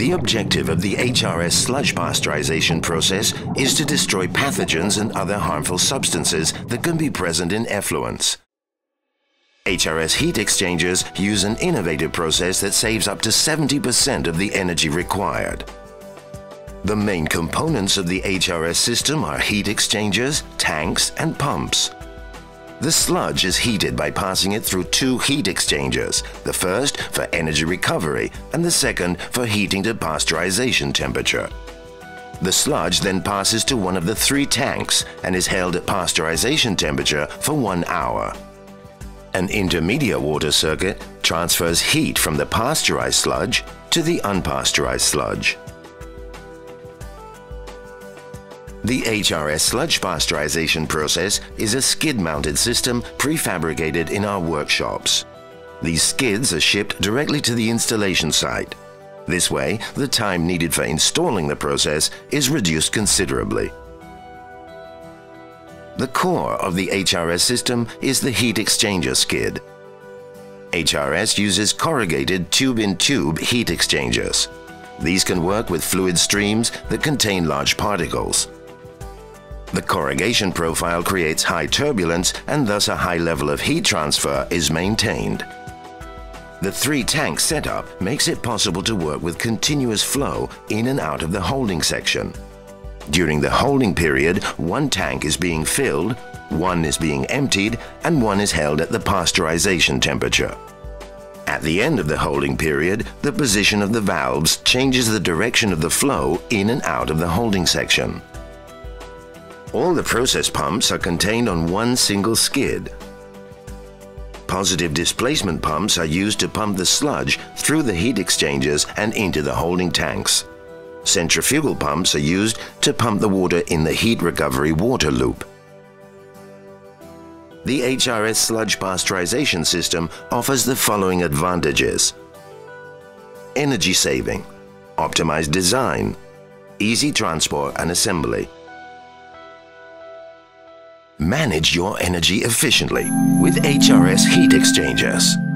The objective of the HRS Sludge Pasteurisation process is to destroy pathogens and other harmful substances that can be present in effluents. HRS heat exchangers use an innovative process that saves up to 70% of the energy required. The main components of the HRS system are heat exchangers, tanks, and pumps. The sludge is heated by passing it through two heat exchangers, the first for energy recovery and the second for heating to pasteurization temperature. The sludge then passes to one of the three tanks and is held at pasteurization temperature for 1 hour. An intermediate water circuit transfers heat from the pasteurized sludge to the unpasteurized sludge. The HRS Sludge Pasteurisation process is a skid-mounted system prefabricated in our workshops. These skids are shipped directly to the installation site. This way, the time needed for installing the process is reduced considerably. The core of the HRS system is the heat exchanger skid. HRS uses corrugated tube-in-tube heat exchangers. These can work with fluid streams that contain large particles. The corrugation profile creates high turbulence and thus a high level of heat transfer is maintained. The three-tank setup makes it possible to work with continuous flow in and out of the holding section. During the holding period, one tank is being filled, one is being emptied, and one is held at the pasteurization temperature. At the end of the holding period, the position of the valves changes the direction of the flow in and out of the holding section. All the process pumps are contained on one single skid. Positive displacement pumps are used to pump the sludge through the heat exchangers and into the holding tanks. Centrifugal pumps are used to pump the water in the heat recovery water loop. The HRS Sludge Pasteurisation system offers the following advantages: energy saving, optimized design, easy transport and assembly. Manage your energy efficiently with HRS heat exchangers.